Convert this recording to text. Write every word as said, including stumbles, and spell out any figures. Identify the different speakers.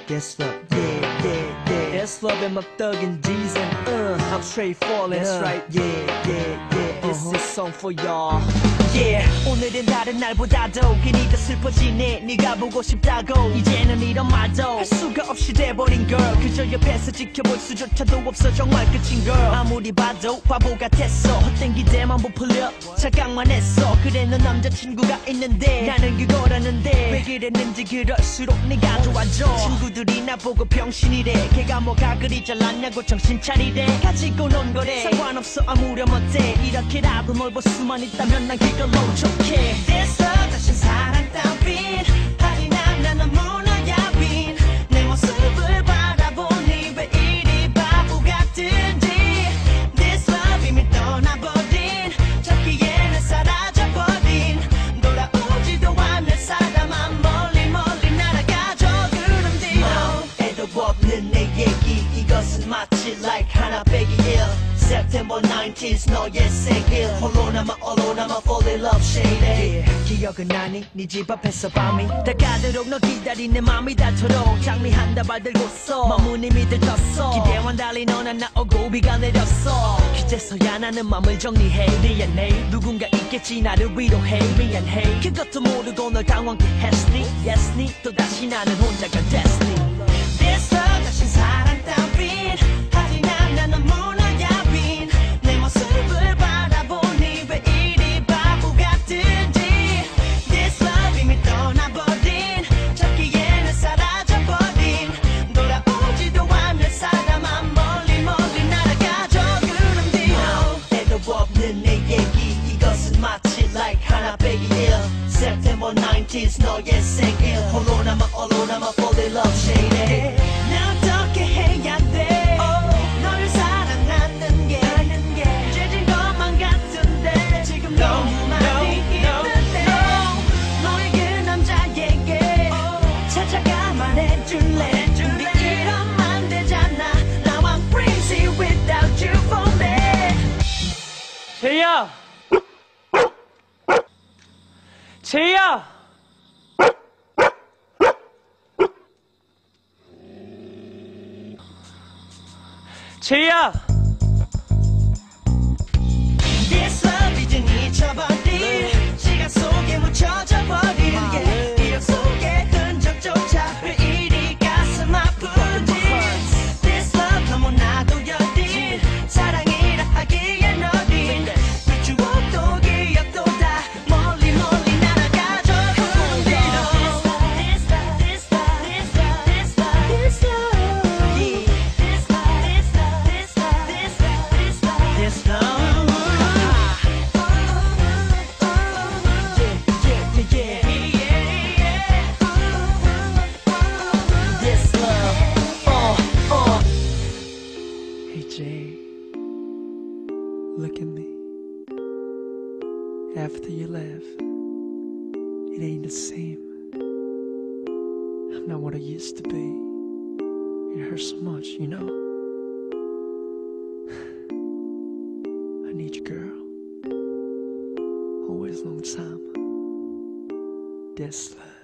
Speaker 1: This love, yeah, yeah, yeah. This love and my thuggin' G's and uh, I'm straight falling. That's right, yeah, yeah, yeah. This uh-huh. is song for y'all. Yeah, 오늘은 다른 날보다도 괜히 더 슬퍼지네. 네가 보고 싶다고 이제는 이런 말도 할 수가 없이 돼버린 girl. 그저 옆에서 지켜볼 수조차도 없어. 정말 끝인 girl. 아무리 봐도 바보 같았어. 헛된 기대만 부풀려 착각만 했어. 그래 넌 남자친구가 있는데 나는 그거라는데 왜 그랬는지 그럴수록 네가 좋아져. 친구들이 나보고 병신이래. 걔가 뭐가 그리 잘났냐고 정신 차리래. 가지고 논 거래. 상관없어 아무렴 어때. 이렇게라도 널 볼 수만 있다면 난 그걸로 좋게. 됐어 다신 사랑 따윈 하지 난 난 너무나 야윈. 내 모습을 바라보니 왜 이리 바보 같은지. This love 이미 떠나버린 찾기에는 사라져버린 돌아오지도 않을 사람만 멀리 멀리 날아가죠. 그럼 뒤로 애도 없는 내 얘기 이것은 마치 like 하나 빼기 일 September nineteenth 너의 생일 홀로 남아 홀로 남아 fall in love shady. yeah. 기억은 나니 네 집 앞에서 밤이 다가도록 너 기다린 내 맘이 닳도록 장미 한 다발 들고서 마음은 이미 들떴어. 기대와는 달리 너는 나오고 비가 내렸어. 이제서야 나는 맘을 정리해. 미안해 누군가 있겠지 나를 위로해. 미안해 그것도 모르고 널 당황케 했으니 yes 니 또다시 나는 혼자가 됐으니. 됐어 다시 사랑 따윈 하지 난 난 너무나 야윈. 내 모습을 바라보니 왜 이리 바보 같은지. This love 이미 떠나버린 찾기에는 사라져버린 돌아오지도 않을 사람만 멀리 멀리 날아가죠. 그럼 뒤로 애도 없는 내 얘기 이것은 마치 like 하나 빼기 일 September nineteenth 너의 생일 홀로 남아 홀로 남아 fall in love shady. 나 어떻게 해야 돼 너를 사랑하는 게 죄진 것만 같은데 지금 너무 많이 힘든데 너의 그 남자에게 찾아가 말해줄래. 우리 이러면 안 되잖아. Now I'm crazy without you for me.
Speaker 2: 제이야! 제이야! 제이야!
Speaker 1: This love 이젠 잊혀버린 시간 속에 묻혀져 버린 yeah. 기억 속에 흔적조차 왜 이리 가슴 아픈지. This love 너무나도 여린 사랑이라 하기엔 어린 그 추억도 기억도 다 멀리 멀리 날아가죠. 그럼 뒤로 This love This love This love This love This love yeah. This love This love This love This love This love This love Look at me. After you left, it ain't the same. I'm not what I used to be. It hurts so much, you know. I need you, girl. Always long time. This love.